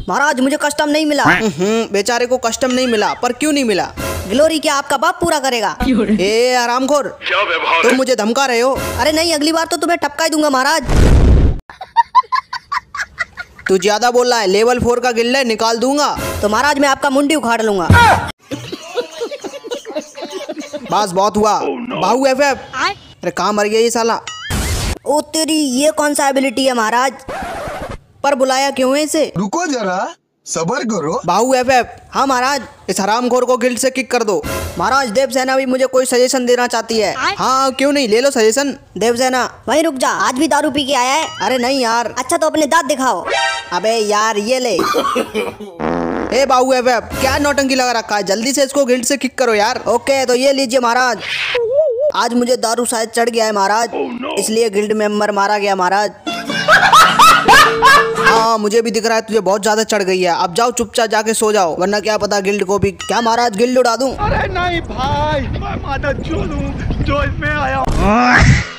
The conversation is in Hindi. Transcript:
महाराज मुझे कस्टम नहीं मिला। बेचारे को कस्टम नहीं मिला, पर क्यों नहीं मिला? ग्लोरी क्या आपका बाप पूरा करेगा? ए आरामखोर, तुम मुझे धमका रहे हो? अरे नहीं, अगली बार तो तुम्हें टपका ही दूंगा महाराज। तू ज्यादा बोल रहा है, लेवल 4 का गिल्ड है, निकाल दूंगा। तो महाराज मैं आपका मुंडी उखाड़ लूंगा। बस बहुत हुआ। बाहू FF। अरे कहाँ मर गया ये साला? ओ तेरी, ये कौन सा एबिलिटी है महाराज? पर बुलाया क्यों है इसे? रुको जरा, सबर करो। बाहू FF। हाँ महाराज। इस हरामखोर को गिल्ड से किक कर दो। महाराज देवसेना भी मुझे कोई सजेशन देना चाहती है। हाँ क्यों नहीं, ले लो सजेशन। देवसेना वहीं रुक जा, आज भी दारू पी के आया है? अरे नहीं यार। अच्छा तो अपने दांत दिखाओ। अबे यार ये ले। ए बाहू FF, क्या नौटंकी लगा रखा है? जल्दी से इसको गिल्ड से किक करो यार। ओके तो ये लीजिए महाराज। आज मुझे दारू शायद चढ़ गया है महाराज, इसलिए गिल्ड मेंबर मारा गया महाराज। हाँ मुझे भी दिख रहा है तुझे बहुत ज्यादा चढ़ गई है। अब जाओ चुपचाप जाके सो जाओ, वरना क्या पता गिल्ड को भी। क्या महाराज गिल्ड उड़ा दूं? अरे नहीं भाई, मैं माता चोर हूं जो इसमें आया।